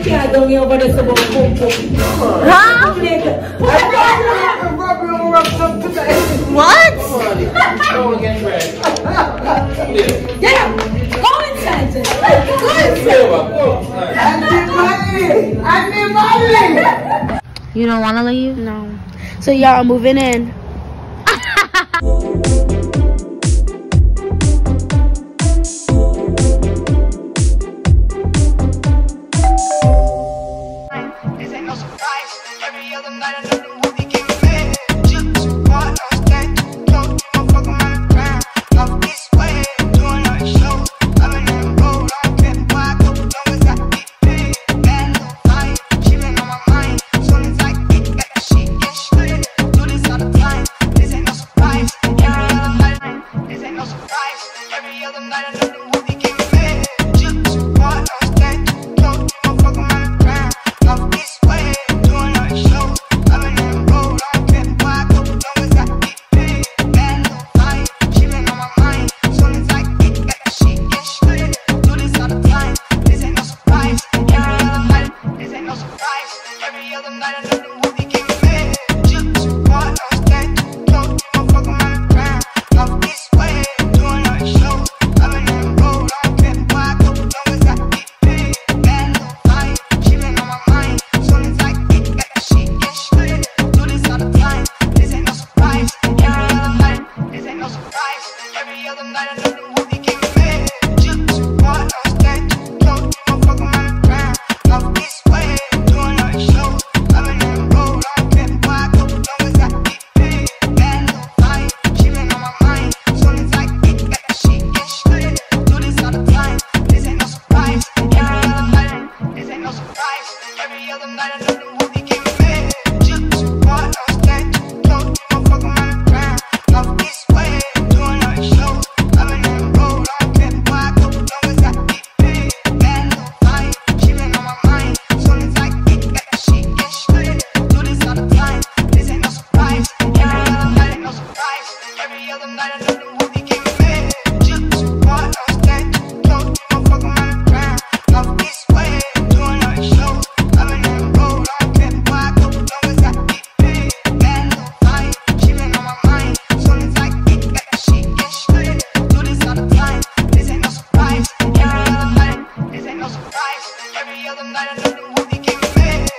can't down here over there about boom boom. Huh? What? Don't get ready. Yeah, go inside. You don't want to leave? No. So y'all are moving in. This ain't no surprise. Every other night I know the movie came in. Just what I stand. Don't fuck on my ground. Off this way, doing our show. I'm in that road. I don't care why I go. Long as I get paid. Bad little vibe. Chillin' on my mind. Soon as I get that shit get straight. Do this all the time. This ain't no surprise. Every other night. This ain't no surprise. Every other night I know the movie came in. Just what I stand. Don't fuck on my ground. Off this way, doing our show. I'm in that road. I don't care why I go. Long as I get paid. Bad little vibe. Chillin' on my mind. Soon as I get that shit get straight. Do this all the time. This ain't no surprise. Every other night. This ain't no surprise. Every other night I know the movie came in. Just what I stand. Don't fuck on my ground. Off this way, doing our show. I'm in that road. I don't care why I go. Long as I get paid. Bad little vibe. Chillin' on my mind. Soon as I get that shit get straight. Do this all the time. This ain't no surprise. Every other night. This ain't no surprise. Every other night I know the movie came in. Just what I stand. Don't fuck on my ground. Off this way, doing our show. I'm in that road. I don't care why I go. Long as I get paid. Bad little vibe. Chillin' on my mind. Soon as I get that shit get straight. Do this all the time. This ain't no surprise. Every other night. This ain't no surprise. Every other night I know the movie came in. Just what I stand. Don't fuck on my ground. Off this way, doing our show. I'm in that road. I don't care why I go. Long as I get paid. Bad little vibe. Chillin' on my mind. Soon as I get that shit get straight. Do this all the time. This ain't no surprise. Every other night ain't no surprise. Every other night I know the movie came in. Just what I stand. Don't fuck on my ground. Off this way, doing our show. I'm in that road. I don't care why I go. Long as I get paid. Bad little vibe. Chillin' on my mind. Soon as I get that shit get straight. Do this all the time. This ain't no surprise. Every other night. This ain't no surprise. Every other night I know the movie came in.